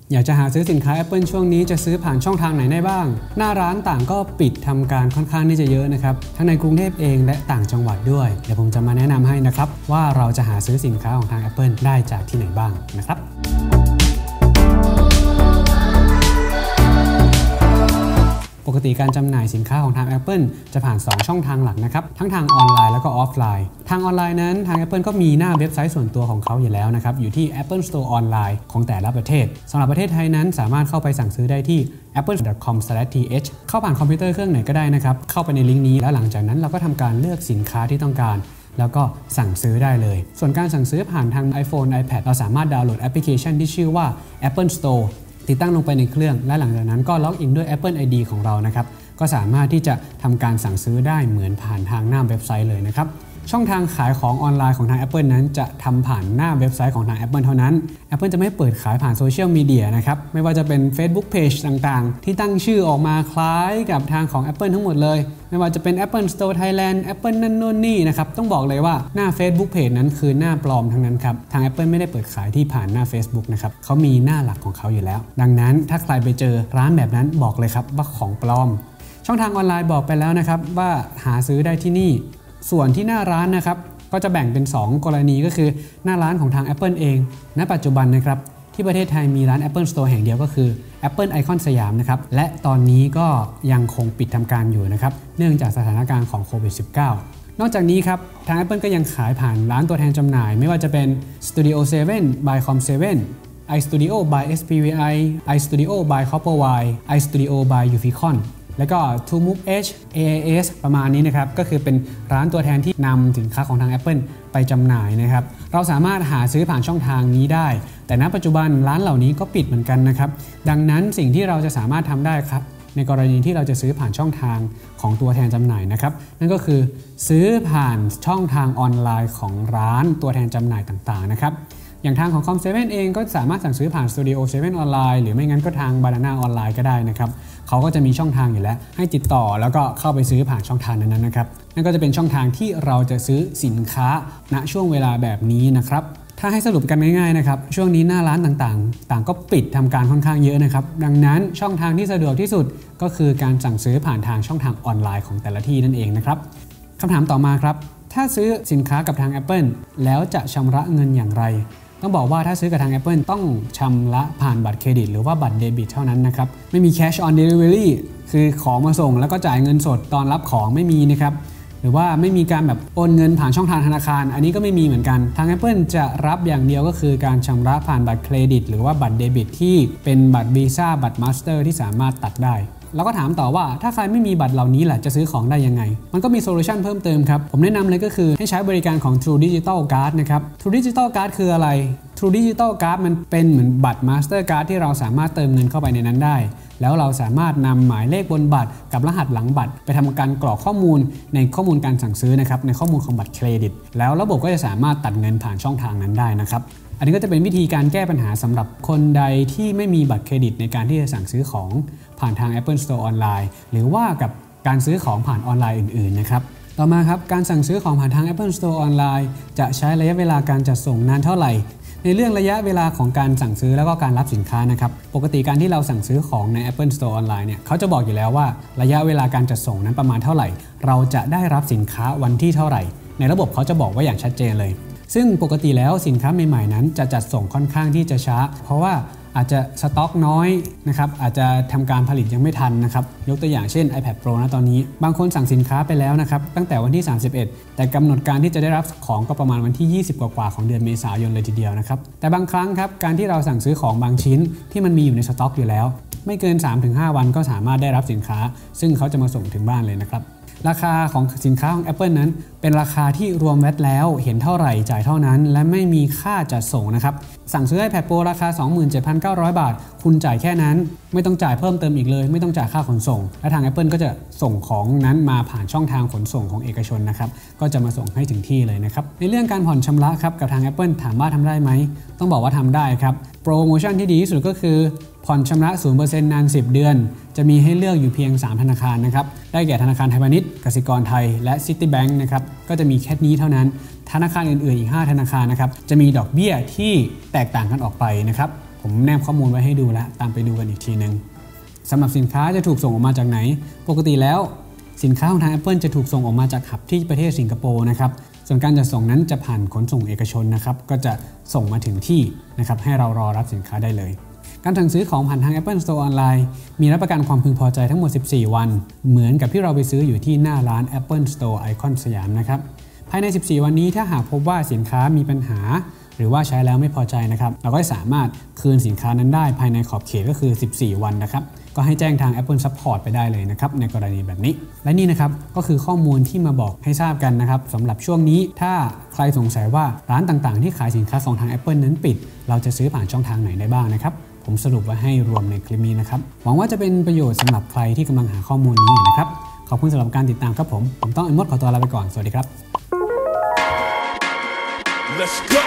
อยากจะหาซื้อสินค้า Apple ช่วงนี้จะซื้อผ่านช่องทางไหนได้บ้างหน้าร้านต่างก็ปิดทำการค่อนข้างที่จะเยอะนะครับทั้งในกรุงเทพเองและต่างจังหวัดด้วยเดี๋ยวผมจะมาแนะนำให้นะครับว่าเราจะหาซื้อสินค้าของทาง Apple ได้จากที่ไหนบ้างนะครับปกติการจำหน่ายสินค้าของทาง Apple จะผ่าน2ช่องทางหลักนะครับทั้งทางออนไลน์แล้วก็ออฟไลน์ทางออนไลน์นั้นทาง Apple ก็มีหน้าเว็บไซต์ส่วนตัวของเขาอยู่แล้วนะครับอยู่ที่ Apple Store ออนไลน์ของแต่ละประเทศสำหรับประเทศไทยนั้นสามารถเข้าไปสั่งซื้อได้ที่ apple.com/th เข้าผ่านคอมพิวเตอร์เครื่องไหนก็ได้นะครับเข้าไปในลิงก์นี้แล้วหลังจากนั้นเราก็ทำการเลือกสินค้าที่ต้องการแล้วก็สั่งซื้อได้เลยส่วนการสั่งซื้อผ่านทาง iPhone iPad เราสามารถดาวน์โหลดแอปพลิเคชันที่ชื่อว่า Apple Store ติดตั้งลงไปในเครื่องและหลังจากนั้นก็ล็อกอินด้วย Apple ID ของเรานะครับก็สามารถที่จะทำการสั่งซื้อได้เหมือนผ่านทางหน้าเว็บไซต์เลยนะครับช่องทางขายของออนไลน์ของทาง Apple นั้นจะทำผ่านหน้าเว็บไซต์ของทาง Apple เท่านั้น Apple จะไม่เปิดขายผ่านโซเชียลมีเดียนะครับไม่ว่าจะเป็น Facebook Page ต่างๆที่ตั้งชื่อออกมาคล้ายกับทางของ Apple ทั้งหมดเลยไม่ว่าจะเป็น Apple Store Thailand Apple นั่นโน่นนี่นะครับต้องบอกเลยว่าหน้า Facebook Page นั้นคือหน้าปลอมทั้งนั้นครับทาง Apple ไม่ได้เปิดขายที่ผ่านหน้า Facebook นะครับเขามีหน้าหลักของเขาอยู่แล้วดังนั้นถ้าใครไปเจอร้านแบบนั้นบอกเลยครับว่าของปลอมช่องทางออนไลน์บอกไปแล้วนะครับว่าหาซื้อได้ที่นี่ส่วนที่หน้าร้านนะครับก็จะแบ่งเป็น2กรณีก็คือหน้าร้านของทาง Apple เองณปัจจุบันนะครับที่ประเทศไทยมีร้าน Apple Store แห่งเดียวก็คือ Apple Icon สยามนะครับและตอนนี้ก็ยังคงปิดทำการอยู่นะครับเนื่องจากสถานการณ์ของโควิด -19 นอกจากนี้ครับทาง Apple ก็ยังขายผ่านร้านตัวแทนจำหน่ายไม่ว่าจะเป็น Studio 7 by Com7 iStudio by SPVI iStudio by Copperwire iStudio by Uficonแล้วก็ TrueMove Edge AAS ประมาณนี้นะครับก็คือเป็นร้านตัวแทนที่นำสินค้าของทาง Apple ไปจำหน่ายนะครับเราสามารถหาซื้อผ่านช่องทางนี้ได้แต่ณปัจจุบันร้านเหล่านี้ก็ปิดเหมือนกันนะครับดังนั้นสิ่งที่เราจะสามารถทำได้ครับในกรณีที่เราจะซื้อผ่านช่องทางของตัวแทนจำหน่ายนะครับนั่นก็คือซื้อผ่านช่องทางออนไลน์ของร้านตัวแทนจำหน่ายต่างๆนะครับอย่างทางของ Com7 เองก็สามารถสั่งซื้อผ่าน Studio 7 ออนไลน์หรือไม่งั้นก็ทาง Banana ออนไลน์ก็ได้นะครับเขาก็จะมีช่องทางอยู่แล้วให้ติดต่อแล้วก็เข้าไปซื้อผ่านช่องทางนั้นนะครับนั่นก็จะเป็นช่องทางที่เราจะซื้อสินค้าณช่วงเวลาแบบนี้นะครับถ้าให้สรุปกันง่ายๆนะครับช่วงนี้หน้าร้านต่างๆก็ปิดทำการค่อนข้างเยอะนะครับดังนั้นช่องทางที่สะดวกที่สุดก็คือการสั่งซื้อผ่านทางช่องทางออนไลน์ของแต่ละที่นั่นเองนะครับคำถามต่อมาครับถ้าซื้อสินค้ากับทาง Apple แล้วจะชำระเงินอย่างไรต้องบอกว่าถ้าซื้อกับทาง Apple ต้องชำระผ่านบัตรเครดิตหรือว่าบัตรเดบิตเท่านั้นนะครับไม่มี Cash on Delivery คือของมาส่งแล้วก็จ่ายเงินสดตอนรับของไม่มีนะครับหรือว่าไม่มีการแบบโอนเงินผ่านช่องทางธนาคารอันนี้ก็ไม่มีเหมือนกันทาง Apple จะรับอย่างเดียวก็คือการชำระผ่านบัตรเครดิตหรือว่าบัตรเดบิตที่เป็นบัตร Visa บัตร Master ที่สามารถตัดได้แล้วก็ถามต่อว่าถ้าใครไม่มีบัตรเหล่านี้แหละจะซื้อของได้ยังไงมันก็มีโซลูชันเพิ่มเติมครับผมแนะนำเลยก็คือให้ใช้บริการของ True Digital Card นะครับ True Digital Card คืออะไร True Digital Card มันเป็นเหมือนบัตร Master Card ที่เราสามารถเติมเงินเข้าไปในนั้นได้แล้วเราสามารถนำหมายเลขบนบัตรกับรหัสหลังบัตรไปทำการกรอกข้อมูลในข้อมูลการสั่งซื้อนะครับในข้อมูลของบัตรเครดิตแล้วระบบก็จะสามารถตัดเงินผ่านช่องทางนั้นได้นะครับอันนี้ก็จะเป็นวิธีการแก้ปัญหาสำหรับคนใดที่ไม่มีบัตรเครดิตในการที่จะสั่งซื้อของผ่านทาง Apple Store ออนไลน์หรือว่ากับการซื้อของผ่านออนไลน์อื่นๆนะครับต่อมาครับการสั่งซื้อของผ่านทาง Apple Store ออนไลน์จะใช้ระยะเวลาการจัดส่งนานเท่าไหร่ในเรื่องระยะเวลาของการสั่งซื้อแล้วก็การรับสินค้านะครับปกติการที่เราสั่งซื้อของใน Apple Store ออนไลน์เนี่ยเขาจะบอกอยู่แล้วว่าระยะเวลาการจัดส่งนั้นประมาณเท่าไหร่เราจะได้รับสินค้าวันที่เท่าไหร่ในระบบเขาจะบอกไว้อย่างชัดเจนเลยซึ่งปกติแล้วสินค้าใหม่ๆนั้นจะจัดส่งค่อนข้างที่จะช้าเพราะว่าอาจจะสต็อกน้อยนะครับอาจจะทำการผลิตยังไม่ทันนะครับยกตัวอย่างเช่น iPad Pro นะตอนนี้บางคนสั่งสินค้าไปแล้วนะครับตั้งแต่วันที่31แต่กำหนดการที่จะได้รับของก็ประมาณวันที่20กว่าของเดือนเมษายนเลยทีเดียวนะครับแต่บางครั้งครับการที่เราสั่งซื้อของบางชิ้นที่มันมีอยู่ในสต็อกอยู่แล้วไม่เกิน 3-5 วันก็สามารถได้รับสินค้าซึ่งเขาจะมาส่งถึงบ้านเลยนะครับราคาของสินค้าของ Apple นั้นเป็นราคาที่รวมแวตแล้วเห็นเท่าไหร่จ่ายเท่านั้นและไม่มีค่าจัดส่งนะครับสั่งซื้อ iPad Pro ราคา 27,900 บาทคุณจ่ายแค่นั้นไม่ต้องจ่ายเพิ่มเติมอีกเลยไม่ต้องจ่ายค่าขนส่งและทาง Apple ก็จะส่งของนั้นมาผ่านช่องทางขนส่งของเอกชนนะครับก็จะมาส่งให้ถึงที่เลยนะครับในเรื่องการผ่อนชำระครับกับทาง Apple ถามว่าทำได้ไหมต้องบอกว่าทำได้ครับโปรโมชั่นที่ดีที่สุดก็คือผ่อนชำระ 0% นาน10 เดือนจะมีให้เลือกอยู่เพียง3ธนาคารนะครับได้แก่ธนาคารไทยพาณิชย์กสิกรไทยและ Citibank นะครับก็จะมีแค่นี้เท่านั้นธนาคารอื่นๆอีก5ธนาคารนะครับจะมีดอกเบี้ยที่แตกต่างกันออกไปนะครับผผมแนบข้อมูลไว้ให้ดูแล้วตามไปดูกันอีกทีนึงสำหรับสินค้าจะถูกส่งออกมาจากไหนปกติแล้วสินค้าของทาง Apple จะถูกส่งออกมาจากหับที่ประเทศสิงคโปร์นะครับส่วนการจัดส่งนั้นจะผ่านขนส่งเอกชนนะครับก็จะส่งมาถึงที่นะครับให้เรารอรับสินค้าได้เลยการสั่งซื้อของผ่านทาง Apple Store ออนไลน์มีรับประกันความพึงพอใจทั้งหมด14วันเหมือนกับที่เราไปซื้ออยู่ที่หน้าร้าน Apple Store ไอคอนสยามนะครับภายใน14วันนี้ถ้าหากพบว่าสินค้ามีปัญหาหรือว่าใช้แล้วไม่พอใจนะครับเราก็สามารถคืนสินค้านั้นได้ภายในขอบเขตก็คือ14วันนะครับก็ให้แจ้งทาง Apple Support ไปได้เลยนะครับในกรณีแบบนี้และนี่นะครับก็คือข้อมูลที่มาบอกให้ทราบกันนะครับสำหรับช่วงนี้ถ้าใครสงสัยว่าร้านต่างๆที่ขายสินค้าของทาง Apple นั้นปิดเราจะซื้อผ่านช่องทางไหนได้บ้างนะครับผมสรุปไว้ให้รวมในคลิปนี้นะครับหวังว่าจะเป็นประโยชน์สำหรับใครที่กำลังหาข้อมูลนี้อยู่นะครับขอบคุณสำหรับการติดตามครับผมต้องไอ้มดขอตัวลาไปก่อนสวัสดีครับ Let's go